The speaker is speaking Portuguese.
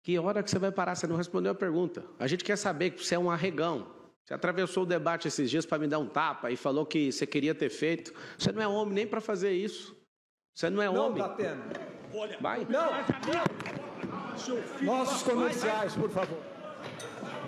Que hora que você vai parar? Você não respondeu a pergunta. A gente quer saber que você é um arregão. Você atravessou o debate esses dias para me dar um tapa e falou que você queria ter feito. Você não é homem nem para fazer isso. Você não é homem. Não, Datena. Vai. Não. Nossos comerciais, por favor.